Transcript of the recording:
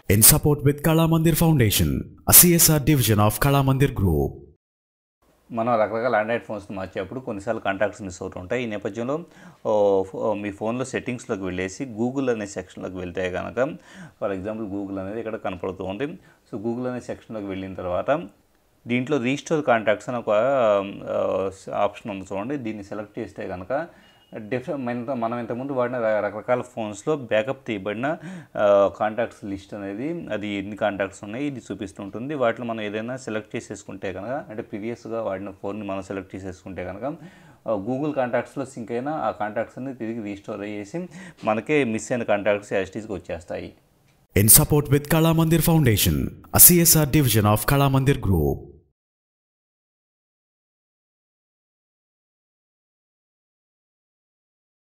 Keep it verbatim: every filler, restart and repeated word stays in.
in support with Kala Mandir Foundation, a C S R division of Kala Mandir Group. మనం రకరకాల Android ఫోన్స్ని మార్చేటప్పుడు కొన్నిసార్లు contacts miss అవుతుంటాయి. ఈ నేపథ్యంలో మీ ఫోన్లో సెట్టింగ్స్లోకి వెళ్ళేసి గూగుల్ అనే సెక్షన్లోకి వెళ్తే కనుక, ఫర్ ఎగ్జాంపుల్ గూగుల్ అనేది ఇక్కడ కనపడుతూ ఉంది. సో గూగుల్ అనే సెక్షన్లోకి వెళ్ళిన తర్వాత దీంట్లో రీస్టోర్ కాంటాక్ట్స్ అని ఒక ఆప్షన్ ఉంది చూడండి. దీన్ని సెలెక్ట్ చేస్తే కనుక డిఫరెంట్ మనం ఇంతకుముందు వాడిన రకరకాల ఫోన్స్లో బ్యాకప్ తీయబడిన కాంటాక్ట్స్ లిస్ట్ అనేది, అది ఎన్ని కాంటాక్ట్స్ ఉన్నాయి ఇది చూపిస్తుంటుంది. వాటిలో మనం ఏదైనా సెలెక్ట్ చేసేసుకుంటే కనుక, అంటే ప్రీవియస్గా వాడిన ఫోన్ని మనం సెలెక్ట్ చేసేసుకుంటే కనుక గూగుల్ కాంటాక్ట్స్లో సింక్ అయిన ఆ కాంటాక్ట్స్ అన్ని తిరిగి రీస్టోర్ అయ్యేసి మనకే మిస్ అయిన కాంటాక్ట్స్ యాస్టీస్కి వచ్చేస్తాయి. In support with Kala Mandir Foundation, a C S R division of Kala Mandir Group.